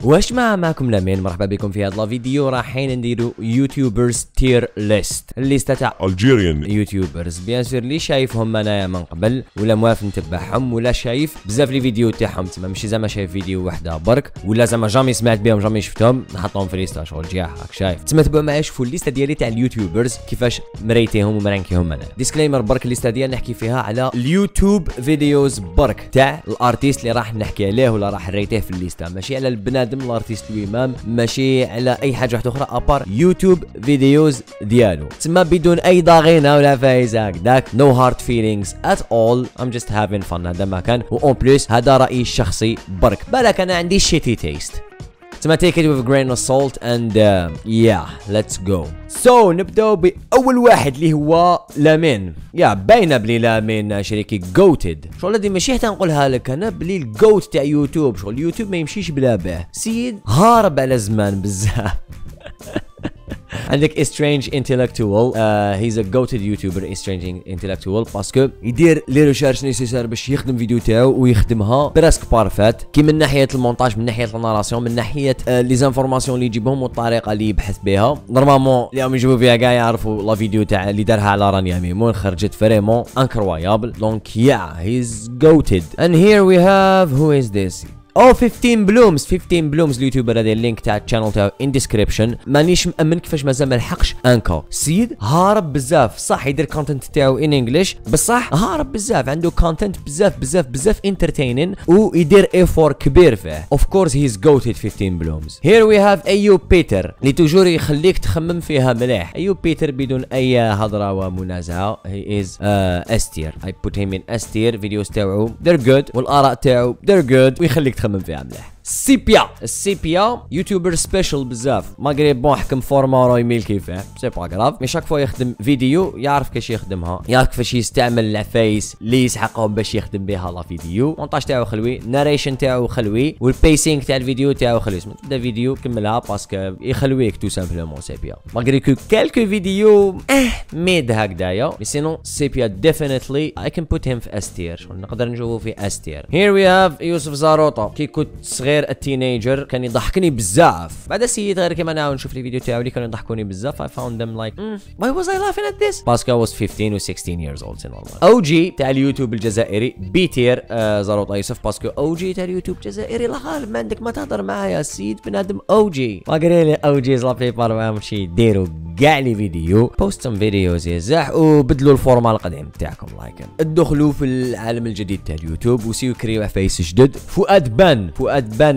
واش معكم لامين. مرحبا بكم في هذا الفيديو. رايحين نديروا يوتيوبرز تير ليست، الليسته تاع الجيريان يوتيوبرز بيان سور اللي شايفهم انايا من قبل ولا موافق نتبعهم ولا شايف بزاف لي فيديو تاعهم، تما ماشي زعما شايف فيديو وحده برك ولا زعما جامي سمعت بهم جامي شفتهم نحطهم في الليسته شغل جياح راك شايف. تما تبعوا معايا شوفوا الليسته ديالي تاع اليوتيوبرز كيفاش مريتيهم ومرانكيهم انا. ديسكليمر برك الليسته ديال نحكي فيها على اليوتيوب فيديوز برك تاع الارتيست اللي راح نحكي عليه ولا راح نريتيه في الليسته، ماشي على البنادم الارتيست الامام، ماشي على اي حاجه واحده اخرى ابار يوتيوب فيديوز ديالو. تما بدون اي ضغينه ولا فايز هكذاك، no hard feelings at all. I'm just having fun. هذا ما كان، وأون بليس هذا رايي الشخصي برك، بالك انا عندي shitty taste. تما take it with a grain of salt and yeah let's go. So نبداو باول واحد اللي هو لامين. يا باينه بلي لامين شريكي جوتد، شغل هادي ماشي حتى نقولها لك انا بلي الجوت تاع يوتيوب، شغل اليوتيوب ما يمشيش بلا به، سيد هارب على زمان بزاف. عندك Strange Intellectual. he's a goated YouTuber Strange Intellectual باسكو يدير لي ريشيرش نيسيسار باش يخدم فيديو تاعو ويخدمها براسك بارفات، كي من ناحيه المونتاج، من ناحيه الناراسيون، من ناحيه لي زانفورماسيون اللي يجيبهم والطريقه اللي يبحث بها. نورمالمون اللي يجيبوا فيها كاع يعرفوا لا فيديو تاع اللي دارها على رانيا ميمون خرجت فريمون انكرويابل. دونك يا he's goated. And here we have who is this. 15 بلومز. 15 بلومز اليوتيوبر هذا اللينك تاع الشانل تاعو ان ديسكريبشن. مانيش مامن كيفاش مازال ما لحقش انكا. سيد هارب بزاف، صح يدير كونتنت تاعو ان انجلش بصح هارب بزاف، عنده كونتنت بزاف انترتينين ويدير ايفور كبير فيه. اوف كورس هيز جوتد 15 بلومز. هير وي هاف ايوب بيتر اللي توجور يخليك تخمم فيها مليح. ايوب بيتر بدون اي هضره ومنازعه هي از استير. اي بوت هيم ان استير. فيديوز تاعو they're good والاراء تاعو they're good ويخليك تخمم فيها مليح. السيبيا يوتيوبر سبيشال بزاف، ماغري بون حكم فورما راي ميل كيفاه سي با غراف، مي شاك فوا يخدم فيديو يعرف كيفاش يخدمها، يعرف كيفاش يستعمل العفايس اللي يسحقهم باش يخدم بها لا فيديو. مونتاج تاعو خلوي، ناريشن تاعو خلوي، والبيسينغ تاع الفيديو تاعو خلوي. تبدا فيديو كملها باسكو يخلويك تو سامبلومون سيبيا، ماغري كو كالكو فيديو ميد هكذايا، مي سينون سيبيا ديفينيتلي اي كان بوت هيم في استير، نقدر نشوفو في استير. هير وي هاف يوسف زاروطا. كي كنت صغير التينيجر كان يضحكني بزاف، بعد السيد غير كيما انا نشوف لي فيديو تاعو اللي كانوا يضحكوني بزاف. I found them like why was I laughing at this باسكو I was 15 و 16 years old in all. او جي تاع اليوتيوب الجزائري بيتير زاروطا يوسف، باسكو او جي تاع اليوتيوب الجزائري لا غالب ما عندك ما تهضر معايا السيد بنادم او جي. ما قريلي او جيز لا بيبار ما مشي يديروا كاع لي فيديو بوست سم فيديوز يزح وبدلوا الفورما القديم تاعكم لايك ادخلوا في العالم الجديد تاع اليوتيوب وسيو كريو عفايس جدد. فؤاد بان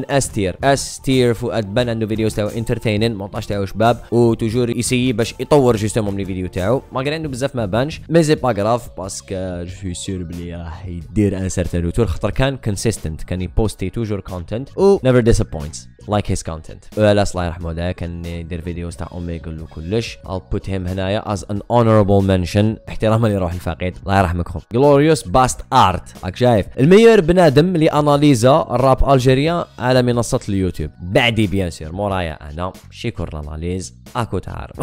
استير فؤاد بان عنده فيديوز تاعو انترتينين، مونتاج تاعو شباب وتوجور يسيي باش يطور جوستومون لي فيديو تاعو. ما قال عنده بزاف ما بانش مي سي با غراف باسكو جو سور بلي راح يدير ان سيرتان روتور خاطر كان كونسيستنت، كان يبوستي توجور كونتنت و نيفر ديسابوينتس لايك هيز كونتنت. لا الله يرحمه دا كان يدير فيديوز تاع اوميجل وكلش. I'll put him هنايا as an honorable mention احتراما لروح الفقيد الله يرحمك خو. Glorious Bast Art راك شايف الميور بنادم اللي اناليزا الراب الجيريان على منصة اليوتيوب بعدي بيان سير مورايا انا شي كور اناليز اكو تعرف.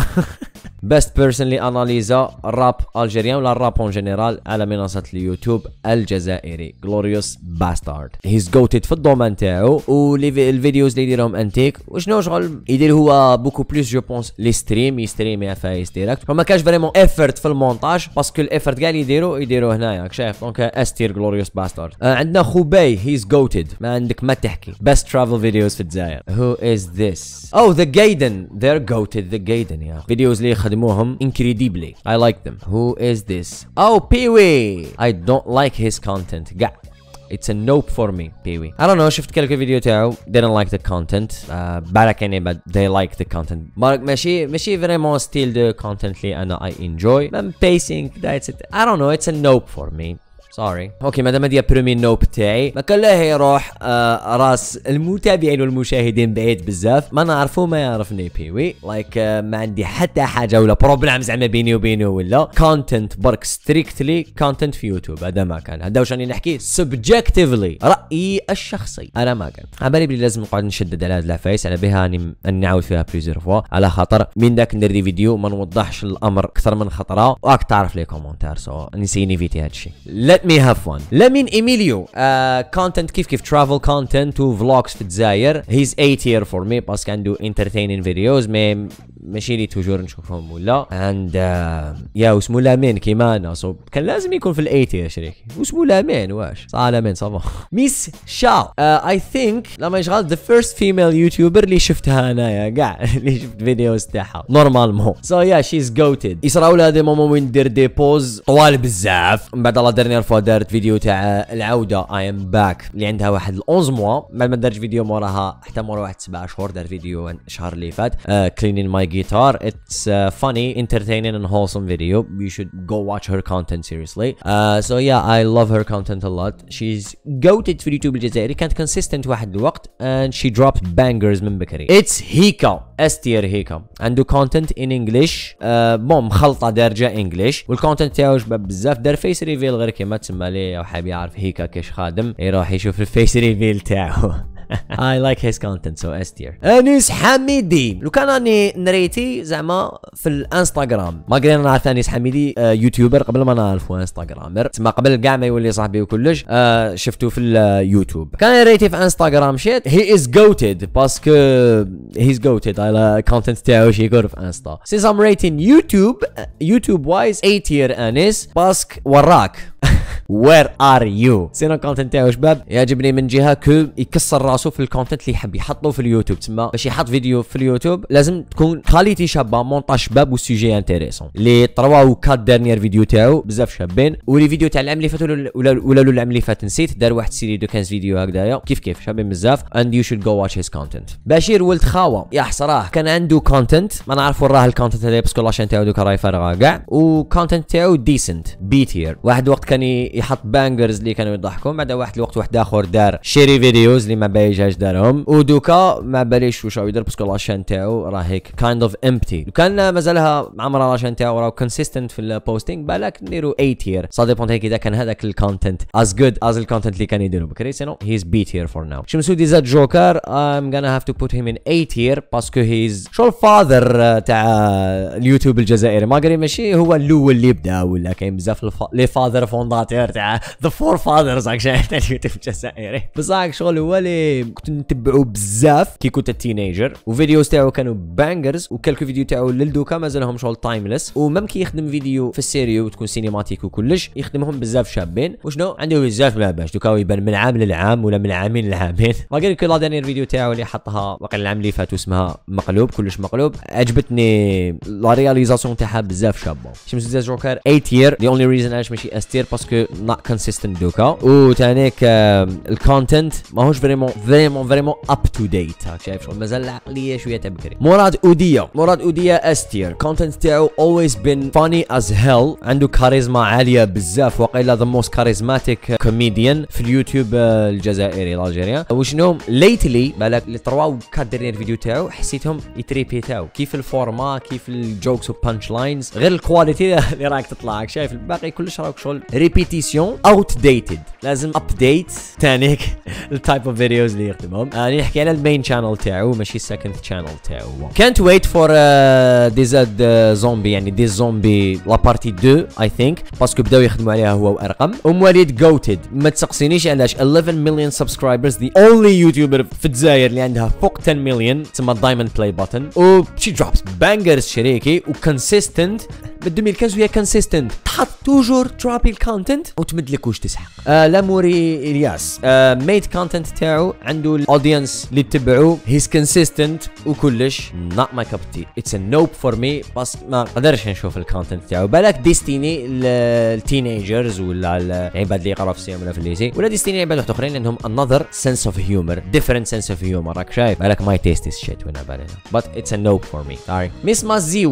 بيست بيرسون اللي اناليزا الراب الجيريان ولا الراب اون جينيرال على منصة اليوتيوب الجزائري Glorious Bastard. هيز جوتد في الدومين تاعو والفيديوز اللي يديرهم انتيك وشنو شغل يدير هو بوكو بليس جو بونس لي ستريم يستريم يا فايس ديريكت، فما كاش فريمون ايفورت في المونتاج باسكو الايفورت كاع اللي يديروا هنايا شايف. دونك استير Glorious Bastard. عندنا خوباي هيز جوتد ما عندك ما تحكي best travel videos في الجزائر. Who is this? Oh the Gaiden. They're goated the Gaiden يا فيديوز اللي يخدموهم incredibly. I like them. Who is this? Oh Peewee. I don't like his content. قاع It's a nope for me, Peewee. I don't know. شفت كلك فيديو تاعو didn't like the content. بالك يعني but they like the content. ماشي vraiment style the content اللي أنا I enjoy. pacing that's it. I don't know. It's a nope for me. سوري. اوكي مادام هادي بريمي نوب تاعي ما كان له يروح راس المتابعين والمشاهدين بعيد بزاف، ما نعرفو ما يعرفني بيوي لايك ما عندي حتى حاجه ولا بروبلم زعما بيني وبينه ولا كونتنت برك ستريكتلي كونتنت في يوتيوب. هذا ما كان، هذا واش راني نحكي سبجكتيفلي رايي الشخصي انا ما كان. على بالي بلي لازم نقعد نشدد على هاد العفايس على بها راني نعاود فيها بليزيور فوا على خاطر من داك ندير دي فيديو ما نوضحش الامر اكثر من خطره وراك تعرف لي كومونتير سو نسيني فيتي هادشي. let me have fun. لمين إيميليو content كيف travel content و vlogs في الجزائر. he's A tier for me باسكو عنده entertaining videos ماشي لي توجور نشوفهم ولا and يا واسمو لامين كيما انا كان لازم يكون في الاي تير شريك. واسمو لامين واش صح لامين صافا. ميس شاو I think لما يشغل the first female YouTuber اللي شفتها انايا كاع اللي شفت فيديوز تاعها نورمالمون. so yeah she's goated. يصراو لها دي مومون وين ندير دي بوز طوال بزاف. من بعد لا ديرنيير فوا دارت فيديو تاع العوده I am back اللي عندها واحد 11 موا. بعد ما دارت فيديو موراها حتى مورا واحد 7 شهور دار فيديو الشهر اللي فات cleaning my guitar. It's funny, entertaining and wholesome video. You should go watch her content seriously. So yeah, I love her content a lot. She's goated في اليوتيوب الجزائري. كانت consistent واحد الوقت and she dropped bangers من بكري. It's Hika. استير هيكا عنده content in English. بوم مخلطة دارجة English والكونتنت تاعو شباب بزاف. دار فيس ريفيل غير كيما تسمى ليه او حاب يعرف هيكا كيش خادم يروح يشوف الفيس ريفيل تاعو. I like his content so S tier. أنيس حميدي لو كان راني نريتي زعما في الانستغرام ما قرينا نعرف أنيس حميدي يوتيوبر قبل ما نعرفه انستغرامر تسمى قبل كاع ما يولي صاحبي وكلش. شفتو في اليوتيوب كان ريتي في انستغرام شيت. he is goated باسكو he's goated على content تاعو شي يكون في انستا. since I'm rating YouTube wise A tier أنيس باسك وراك. where are you. سينو الكونتنت تاعو شباب يعجبني من جهه كو يكسر راسو في الكونتنت اللي يحب يحطه في اليوتيوب. تسمى باش يحط فيديو في اليوتيوب لازم تكون كاليتي شابه مونتاج شباب والسوجي انتريسون. اللي طرواو كات ديرنيير فيديو تاعو بزاف شابين. ولي فيديو تاع العام اللي فات ولا العام اللي فات نسيت دار واحد سيري دو 15 فيديو هكذايا كيف شابين بزاف and you should go watch his content. بشير ولد خاوه يا صراحه كان عنده كونتنت ما نعرف وراه الكونتنت هذا باسكو لاشين تاعو دوكا راهي فارغه كاع وكونتنت تاعو ديسنت بي تير. واحد الوقت كان يحط بانجرز اللي كانوا يضحكون. بعد واحد الوقت واحد اخر دار شيري فيديوز اللي ما بايجاش دارهم ودوكا ما باليش واش يدير باسكو لاشين تاعو راه هيك كايند اوف امبتي. لو كان مازالها عمرها لاشين تاعو راه كونسيستنت في البوستينغ بالك نديرو اي تير. سا ديبون هيك اذا كان هذاك الكونتنت از جود از الكونتنت اللي كان يديرو بكري. سينو هيز بي تير فور ناو. شمسودي زاد جوكر I'm gonna have to put him in A tier باسكو هيز شو الفاذر تاع اليوتيوب الجزائري. ما قري ماشي هو الاول اللي بدا ولا كاين بزاف لي فاذر فونداتور تاع ذا فور فاذرز تاع اليوتيوب الجزائري. بصح شغل هو اللي كنت نتبعو بزاف كي كنت تينيجر وفيديوز تاعو كانوا بانجرز وكالكو فيديو تاعو للدوكا مازالهم شغل تايمليس. ومم كي يخدم فيديو في السيريو وتكون سينيماتيك وكلش يخدمهم بزاف شابين. وشنو عنده بزاف لاباش دوكا يبان من عام للعام ولا من عامين لعامين. ما قال لك لا دانير فيديو تاعو اللي حطها وقت العام اللي فات اسمها مقلوب كلش مقلوب عجبتني لا رياليزاسيون تاعها بزاف شابه. شمس زاد جوكر A tier. the only reason علاش ماشي S tier باسكو not consistent دوكا وتانيك الكونتنت ماهوش فريمون اب تو ديت. هاك شايف شغل مازال العقليه شويه تاع بكري. مراد اوديه S tier. كونتنت تاعو always been funny as hell. عنده كاريزما عاليه بزاف وقيلا the most charismatic comedian في اليوتيوب الجزائري الالجيريان. وشنو ليتلي بالك اللي طرواو كادرين الفيديو تاعو حسيتهم يتريبي تاعو كيف الفورما كيف الجوكس وبانش لاينز غير الكواليتي اللي راك تطلع. شايف الباقي كلش راك شغل ريبيتيسيون اوت ديتد. لازم ابديت تانيك التايب اوف فيديوز اللي يخدمهم. انا نحكي على المين شانل تاعو ماشي السكند شانل تاعو. كانت ويت فور دي زاد زومبي يعني دي زومبي لا بارتي 2 اي ثينك باسكو بداو يخدموا عليها هو وارقم. وليد جوتد ما تسقسينيش علاش 11 مليون سبسكرايبرز ذا اونلي يوتيوبر في الجزائر اللي عندها فوق 10 مليون تسمى دايموند بلاي بutton و شي دروبس بانجرز شريكي وكونسيستنت. من 2015 وهي كونسيستنت تحط توجور ترابي الكونتنت وتمد لك واش تسحق. لاموري الياس ميد كونتنت تاعو عنده الاودينس اللي تتبعوه هيز كونسيستنت وكلش نوت ماي كاب تي. اتس ا نوب فور مي بس ما قدرش نشوف الكونتنت تاعو. بالك ديستيني التينيجرز ولا العباد اللي يقراو في السيام ولا في الليسي ولا ديستيني عباد واحد اخرين عندهم another sense of humor different sense of humor. راك شايف بالك my taste is shit when I buy it but it's a no for me. sorry. Miss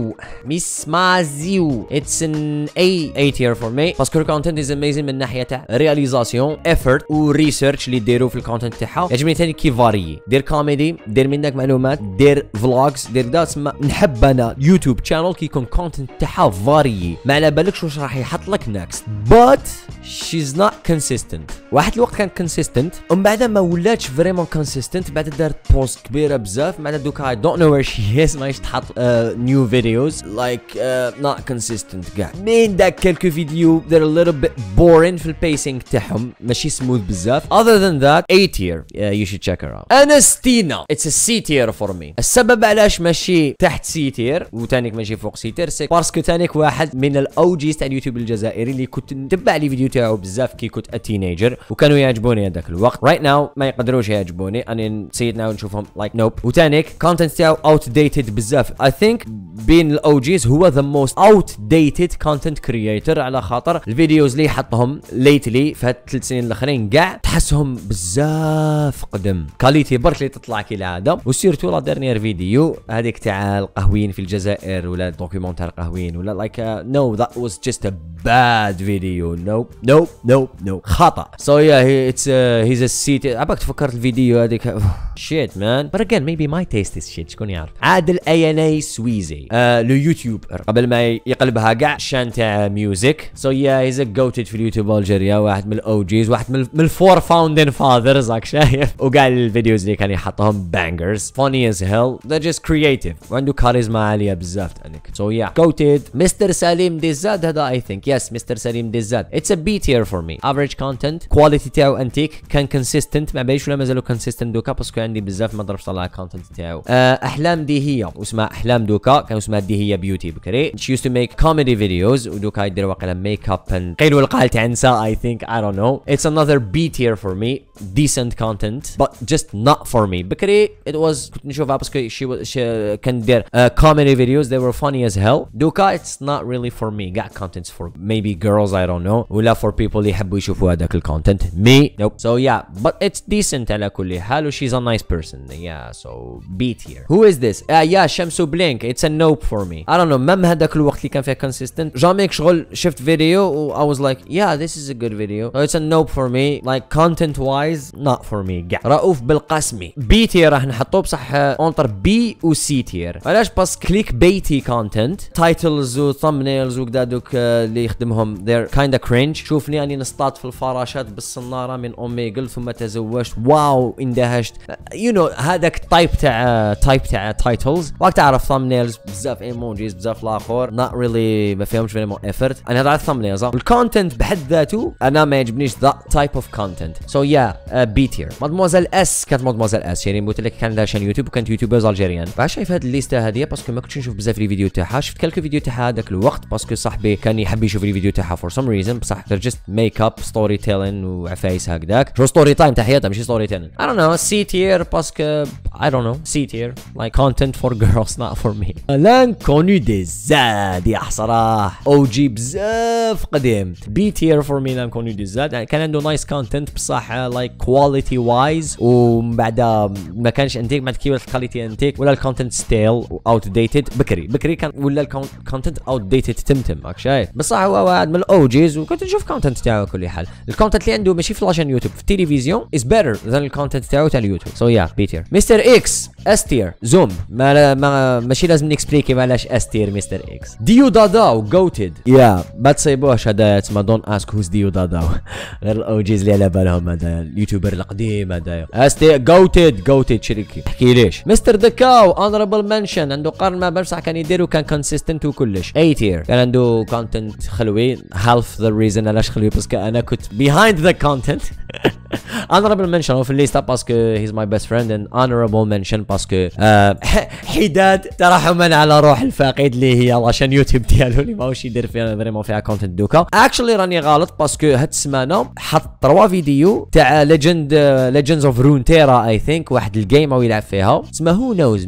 Maziu it's an A tier for me باسكو الكونتنت is amazing من ناحيه تاع رياليزاسيون effort و ريسيرش اللي ديروا في الكونتنت تاعها. يعجبني ثاني كي فاري دير كوميدي دير منك معلومات دير فلوجز دير دا تسمى نحب انا يوتيوب شانل كي يكون كونتنت تاعها فاري ما على بالكش واش راح يحط لك next but she's not consistent. واحد الوقت كانت consistent ومن بعد ما ولاتش فريمون consistent. بعد دارت بوست كبيره بزاف. بعد دوكا I don't know where she is. ماهيش تحط new videos like not consistent كاع. من داك كلكو فيديو they're a little bit boring في البيسينغ تاعهم ماشي smooth بزاف. other than that A tier. You should check her out. أنستينا it's a C tier for me. السبب علاش ماشي تحت C tier وتانيك ماشي فوق C tier سي باسكو تانيك واحد من الاوجيز تاع اليوتيوب الجزائري اللي كنت نتبع لي فيديو تاعو بزاف كي كنت اتينيجر وكانوا يعجبوني هذاك الوقت. رايت ناو ما يقدروش يعجبوني انا نسيت ناو نشوفهم لايك نوب. وتانيك كونتنت تاعو اوت ديتد بزاف. اي ثينك بين الاوجيز هو ذا موست اوت ديتد كونتنت كرييتر على خاطر الفيديوز اللي حطهم ليتلي في هاد 3 سنين الاخرين كاع تحسهم بزاف قدم كاليتي برك اللي تطلع كالعاده. وسيرتو لا ديرنيير فيديو هذيك تاع القهويين في الجزائر ولا دوكيومونتير القهويين ولا لايك no that was just a bad video. No خطأ. so yeah he's a C. عباك تفكرت الفيديو هذيك shit man but again maybe my taste is shit. شكون يعرف. عادل اياني سويزي لو يوتيوبر قبل ما يقلبها كاع شان تاع ميوزك. so yeah he's a goated في اليوتيوب الجيريا. واحد من الاوجيز واحد من الفور فاوندين فاذرز راك شايف. وكاع الفيديوز اللي كان يحطهم bangers funny as hell they're just creative وعنده كاريزما عاليه بزاف تانيك. so yeah goated. مستر سليم ديزاد هذا I think yes مستر سليم ديزاد it's a B tier for me. average content quality تاعو انتيك كان consistent ما باليش ولا مازالو consistent دوكا باسكو عندي بزاف ما ضربش طلع الكونتنت تاعو. احلام دي هي واسمها احلام دوكا كان اسمها دي هي بيوتي بكري. she used to make comedy videos ودوكا يدير واقيلا ميك اب قيل والقال تاع نساء I think I don't know. it's another B tier for me. decent content but just not for me. بكري it was كنت نشوفها باسكو she كان دير comedy videos they were funny as hell. دوكا it's not really for me. got contents for maybe girls I don't know ولا for people اللي يحبوا يشوفوا هذاك الكونتنت. me nope. so yeah but it's decent على كل حال she's a nice person. yeah so B tier. who is this yeah شمسو بلينك it's a nope for me. I don't know مم هذاك الوقت اللي كان فيه consistent جاميك شغل شفت فيديو و I was like yeah this is a good video. so it's a nope for me like content wise not for me. رؤوف بالقاسمي B tier راح نحطوه بصح انطر B و C tier. علاش بس كليك بيتي كونتنت تايتلز و thumbnails وكذا دوك اللي يخدمهم they're kinda cringe. شوفني اني نصطاد في الفراشات بالصناره من اوميجل ثم تزوجت واو اندهشت you know هذاك تايب تاع تايتلز وقت تعرف thumbnails بزاف ايموجيز بزاف الاخر not really ما فيهمش فريمون effort. انا هذا على thumbnails الكونتنت بحد ذاته انا ما يعجبنيش that type of content. so yeah B tier. مادموزيل اس كانت مادموزيل اس يعني قلت لك كان لها شان يوتيوب وكانت يوتيوبرز الجيريان. فاش شايف هذه الليسته هذه باسكو ما كنتش نشوف بزاف لي فيديو تاعها. شفت كلكو فيديو تاعها هذاك الوقت باسكو صاحبي كان يحب يشوف لي فيديو تاعها for some reason بصح they're just make up story telling وعفايس هكذاك شو ستوري تايم تاع حياتها ماشي ستوري telling. I don't know C tier باسكو I don't know C tier like content for girls not for me. لانكونو دي زاد يا صراحه OG بزاف قديم. B tier for me لانكونو دي زاد يعني كان عنده nice content بصح like quality wise ومن بعد ما كانش انتيك بعد كي الكواليتي انتيك ولا الكونتنت ستيل و اوت ديتد. بكري كان ولا الكونتنت اوت ديتد تمتم راك شايف. بصح هو واحد من الاوجيز وكنت نشوف كونتنت تاعو كل حال. الكونتنت اللي عنده ماشي في لاشين يوتيوب في التلفزيون is better than الكونتنت تاعو تاع اليوتيوب. so yeah B tier. مستر اكس اس تير زوم ماشي لازم نكسبليكي علاش اس تير مستر اكس. ديو داداو جوتد يا ما تصيبوهش هذا تسمى دون اسك هوز ديو داداو غير الاوجيز اللي على بالهم هذا اليوتيوبر القديم هذا اس تي جوتد شريكي احكي ليش. مستر دكاو اونربل منشن عنده قرن ما بصح كان يدير وكان كونسيستنت وكلش. اي تير كان عنده كونتنت خلوي half the reason علاش خلوي باسكو انا كنت behind the content. honorable mention في الليسته باسكو he's my best friend and honorable mention باسكو حداد ترحما على روح الفاقد اللي هي عشان يوتيوب ديالو اللي ماهوش يدير فيها فريمون فيها كونتنت دوكا. اكشلي راني غلط باسكو هاد السمانه حط 3 فيديو تاع ليجندز اوف رونتيرا اي ثينك واحد الجيم او يلعب فيها اسمه هو نوز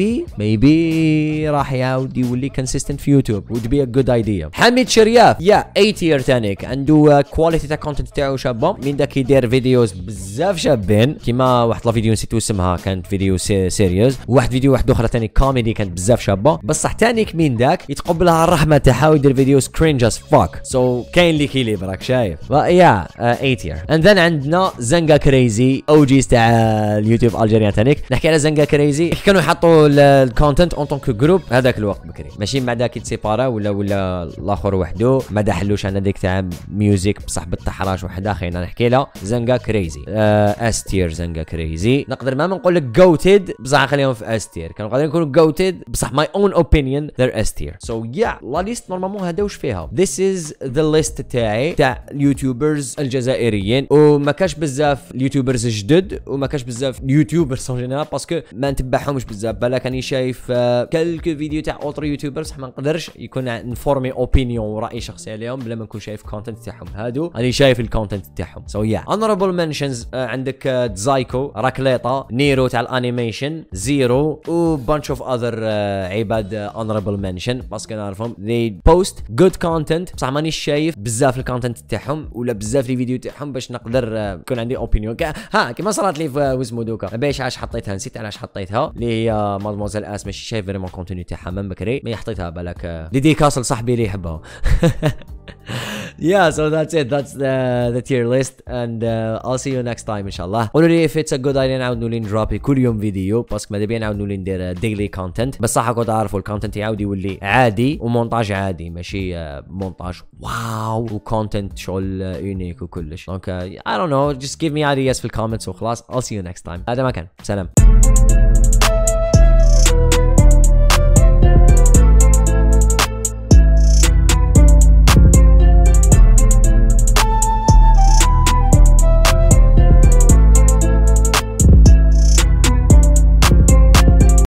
ميبي راح يعاود يولي كونسيستنت في يوتيوب would be a good idea. حميد شرياف يا 8 تير تانيك عنده كواليتي تاع كونتنت تاعو شابه من داك يدير فيديوز بزاف شابين كيما واحد لا فيديو نسيتو اسمها كانت فيديو سيريوس، وواحد فيديو واحد اخرى ثاني كوميدي كانت بزاف شابه، بصح ثاني كمين داك يتقبلها الرحمه تاعها ويدير فيديوز كرينج اس فاك. سو كاين لي كيليبر راك شايف. يا 8 تير. اند ذن عندنا زنجا كريزي او جيز تاع اليوتيوب الجيريان تانيك. نحكي على زنجا كريزي كانوا يحطوا الكونتنت اون طونك جروب هذاك الوقت بكري، ماشي مع داك يتسيبارا ولا الاخر وحده ما دحلوش انا ديك تاع ميوزيك بصح بالتحراش وحده. خلينا نحكي له زنجا كريزي اس تير. زنجا كريزي نقدر ما نقول لك جوتد بصح خليهم في اس تير، كانوا قادرين يكونوا جوتد بصح ماي اون اوبينيون ذير اس تير. سو يا لا ليست نورمالمون هذا واش فيها. ذيس از ذا ليست تاعي تاع اليوتيوبرز الجزائريين، وما كاش بزاف اليوتيوبرز جدد وما كاش بزاف يوتيوبرز اون جينيرال باسكو ما نتبعهمش بزاف. بالك راني شايف كالكو فيديو تاع اوتر يوتيوبرز ما نقدرش يكون نفورمي اوبينيون وراي شخصي عليهم بلا ما نكون شايف كونتنت تاعهم. هادو راني شايف الكونتنت تاعهم. سو يا اونربل منشنز عندك تزايكو، راكليطا، نيرو تاع الانيميشن، زيرو و بانش اوف اذر عباد اونربل منشن باسكو نعرفهم they post good content بصح مانيش شايف بزاف الكونتنت تاعهم ولا بزاف لي فيديو تاعهم باش نقدر يكون عندي اوبينيون. كيما صارت لي في واسمو دوكا باش علاش حطيتها نسيت علاش حطيتها اللي هي مادموزيل اس ماشي شايف فريمون كونتينيو تاعها من بكري مي حطيتها بالك ديديكاس لصاحبي اللي يحبها. Yeah, so that's it. That's the tier list, and I'll see you next time إن شاء الله. قولوا لي if it's a good idea نعاود نولي ندروبي كل يوم فيديو باسكو ماذا بيا نعاود نولي ندير daily content. بصح راكم تعرفوا الكونتنت يعاود يولي عادي ومونتاج عادي ماشي مونتاج واو وكونتنت شغل يونيك وكلش. Okay, I don't know, just give me ideas في الكومنتس وخلاص. I'll see you next time. هذا ما كان. سلام.